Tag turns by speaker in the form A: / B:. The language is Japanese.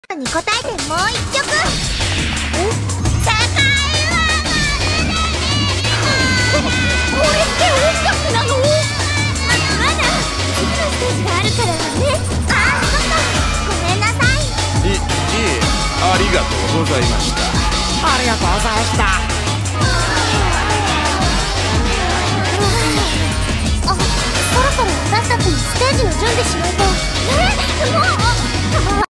A: に答えてもう一曲。これって音楽なの？まだ次のステージがあるからね。あ、そっか、ごめんなさい。
B: いえ、ありがとうございました。
C: ありがとうございました。